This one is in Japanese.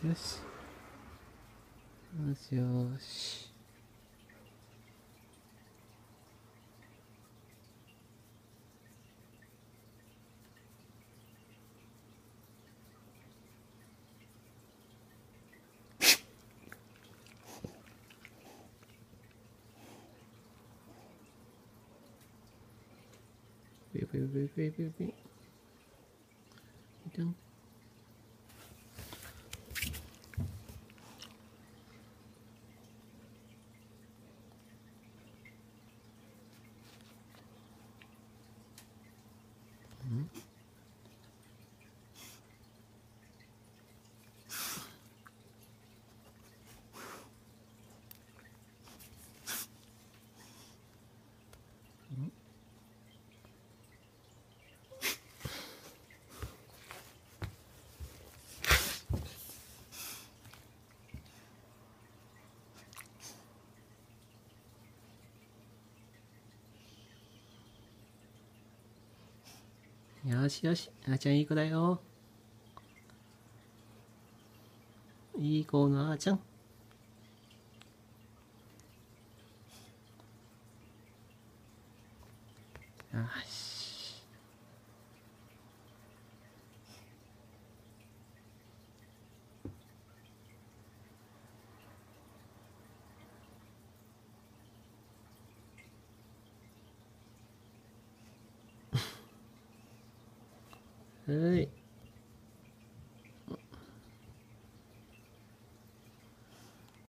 よしよしよし。ビビビビビビ。じゃん。よしよし、あーちゃんいい子だよ。いい子のあーちゃん。よし。はい。